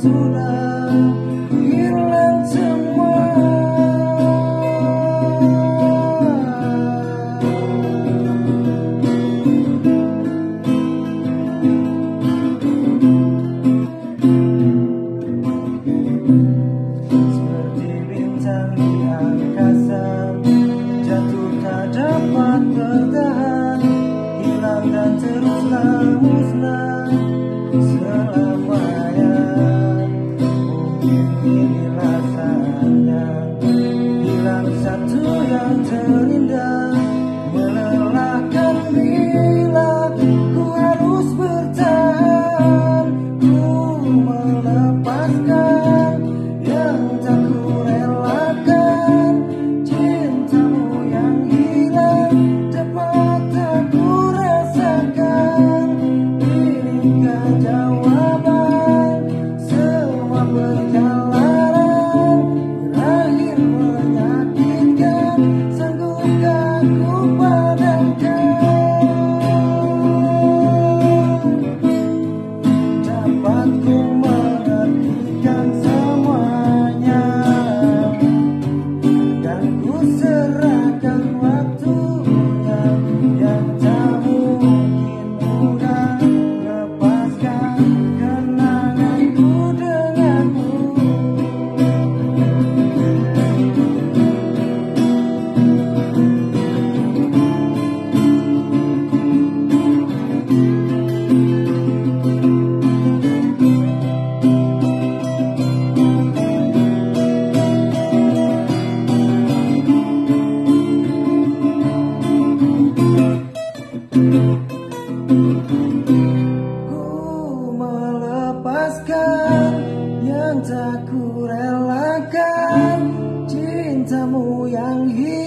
sudah hilang semua. Seperti bintang di angkasa, jatuh tak dapat bertahan, hilang dan teruslah musnah selamanya. Mungkin inilah saatnya hilang satu yang terindah, melelahkan bila ku harus bertahan. Ku melepaskan yang tak ku relakan, cintamu yang hilang dapat aku rasakan. Inikah jawaban semua perjalanan berakhir menyakitkan, sanggupkah ku padamkan? Dapat ku menghentikan semuanya, dan ku serahkan waktunya yang tak mungkin mudah. Lepaskan kenanganku denganmu. Ku melepaskan yang tak ku relakan, cintamu yang hilang